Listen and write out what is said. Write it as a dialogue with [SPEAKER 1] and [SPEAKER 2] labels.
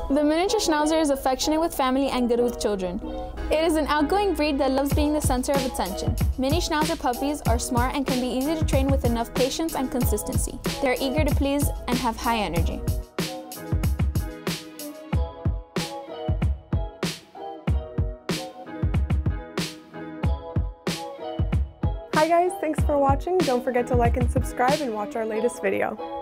[SPEAKER 1] The miniature Schnauzer is affectionate with family and good with children. It is an outgoing breed that loves being the center of attention. Mini Schnauzer puppies are smart and can be easy to train with enough patience and consistency. They are eager to please and have high energy.
[SPEAKER 2] Hi guys, thanks for watching. Don't forget to like and subscribe and watch our latest video.